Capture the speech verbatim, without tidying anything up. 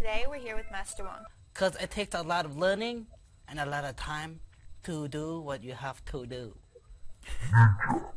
today we're here with Master Wang. Because it takes a lot of learning and a lot of time to do what you have to do.